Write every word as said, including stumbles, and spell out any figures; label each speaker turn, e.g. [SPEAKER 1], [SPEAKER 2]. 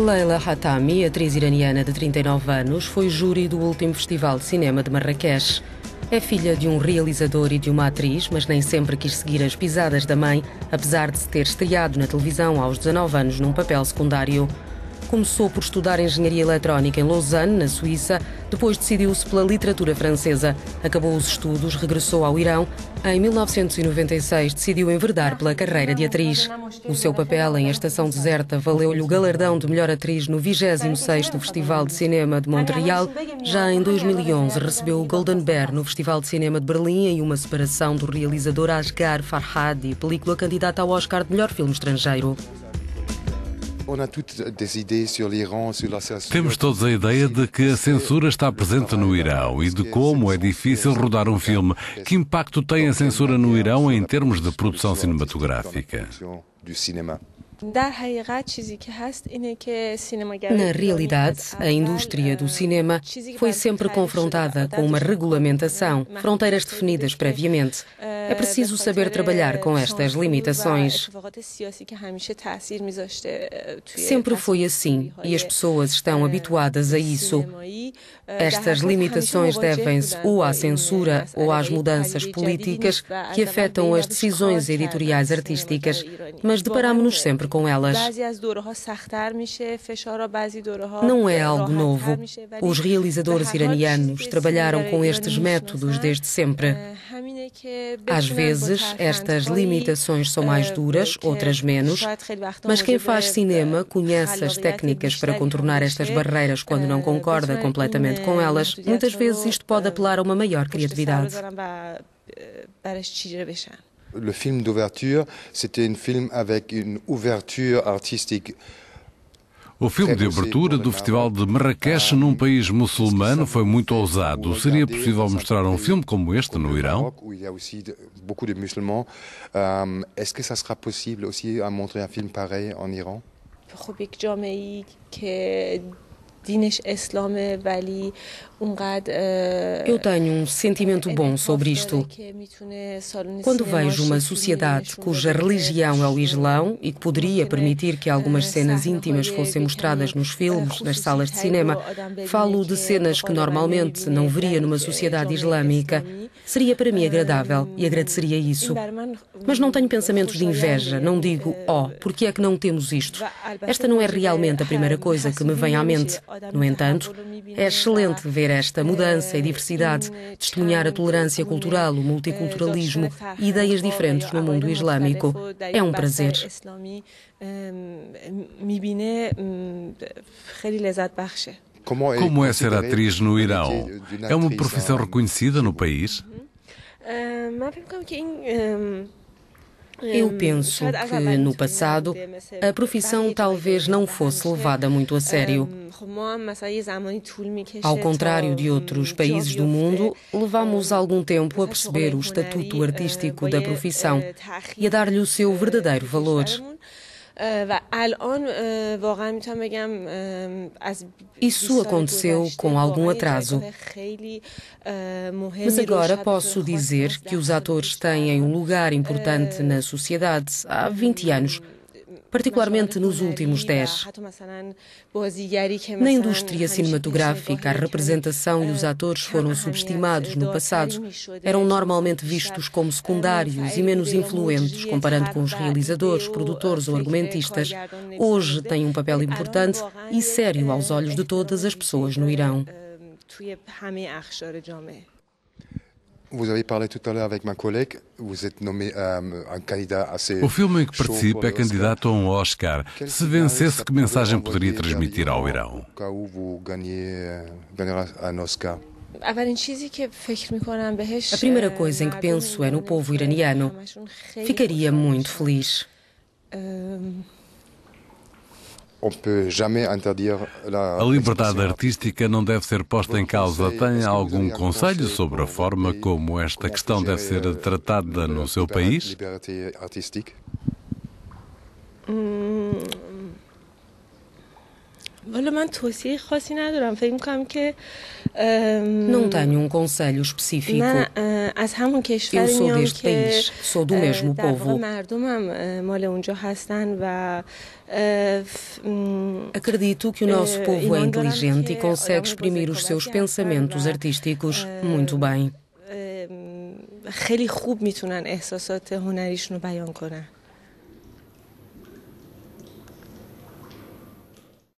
[SPEAKER 1] Leila Hatami, atriz iraniana de trinta e nove anos, foi júri do último Festival de Cinema de Marrakech. É filha de um realizador e de uma atriz, mas nem sempre quis seguir as pisadas da mãe, apesar de se ter estreado na televisão aos dezanove anos num papel secundário. Começou por estudar engenharia eletrónica em Lausanne, na Suíça, depois decidiu-se pela literatura francesa. Acabou os estudos, regressou ao Irão. Em mil novecentos e noventa e seis decidiu enverdar pela carreira de atriz. O seu papel em A Estação Deserta valeu-lhe o galardão de melhor atriz no vigésimo sexto Festival de Cinema de Montreal. Já em dois mil e onze recebeu o Golden Bear no Festival de Cinema de Berlim em uma separação do realizador Asghar Farhadi, película candidata ao Oscar de melhor filme estrangeiro.
[SPEAKER 2] Temos todos a ideia de que a censura está presente no Irão e de como é difícil rodar um filme. Que impacto tem a censura no Irão em termos de produção cinematográfica?
[SPEAKER 1] Na realidade, a indústria do cinema foi sempre confrontada com uma regulamentação, fronteiras definidas previamente. É preciso saber trabalhar com estas limitações. Sempre foi assim e as pessoas estão habituadas a isso. Estas limitações devem-se ou à censura ou às mudanças políticas que afetam as decisões editoriais artísticas, mas deparamos-nos sempre com elas. Não é algo novo. Os realizadores iranianos trabalharam com estes métodos desde sempre. Às vezes, estas limitações são mais duras, outras menos, mas quem faz cinema conhece as técnicas para contornar estas barreiras quando não concorda completamente com elas. Muitas vezes isto pode apelar a uma maior criatividade.
[SPEAKER 3] Le film d'ouverture, c'était un film avec une ouverture artistique.
[SPEAKER 2] O filme de abertura do Festival de Marrakech num país muçulmano foi muito ousado. Seria possível mostrar um filme como este no Irão?
[SPEAKER 3] Est-ce que ça sera possible aussi à montrer un film pareil en Iran?
[SPEAKER 1] Eu tenho um sentimento bom sobre isto. Quando vejo uma sociedade cuja religião é o Islão e que poderia permitir que algumas cenas íntimas fossem mostradas nos filmes, nas salas de cinema, falo de cenas que normalmente não veria numa sociedade islâmica. Seria para mim agradável e agradeceria isso. Mas não tenho pensamentos de inveja, não digo, oh, porque é que não temos isto? Esta não é realmente a primeira coisa que me vem à mente. No entanto, é excelente ver esta mudança e diversidade, testemunhar a tolerância cultural, o multiculturalismo e ideias diferentes no mundo islâmico. É um prazer.
[SPEAKER 2] Como é ser atriz no Irão? É uma profissão reconhecida no país?
[SPEAKER 1] Eu penso que, no passado, a profissão talvez não fosse levada muito a sério. Ao contrário de outros países do mundo, levamos algum tempo a perceber o estatuto artístico da profissão e a dar-lhe o seu verdadeiro valor. Isso aconteceu com algum atraso. Mas agora posso dizer que os atores têm um lugar importante na sociedade há vinte anos, particularmente nos últimos dez. Na indústria cinematográfica, a representação e os atores foram subestimados no passado. Eram normalmente vistos como secundários e menos influentes, comparando com os realizadores, produtores ou argumentistas. Hoje têm um papel importante e sério aos olhos de todas as pessoas no Irão.
[SPEAKER 3] Vous avez parlé tout à l'heure avec ma collègue, vous êtes nommé um, un candidat assez.
[SPEAKER 2] O filme em que participa é candidato a um Oscar. Se vencesse, que mensagem poderia transmitir ao Irão?
[SPEAKER 1] A primeira coisa em que penso é no povo iraniano. Ficaria muito feliz.
[SPEAKER 2] A liberdade artística não deve ser posta em causa. Tem algum conselho sobre a forma como esta questão deve ser tratada no seu país?
[SPEAKER 1] Não tenho um conselho específico. Eu sou deste país, sou do mesmo povo. Acredito que o nosso povo é inteligente e consegue exprimir os seus pensamentos artísticos muito bem.
[SPEAKER 4] خیلی خوب میتونن احساسات هنریشون رو بیان کنن.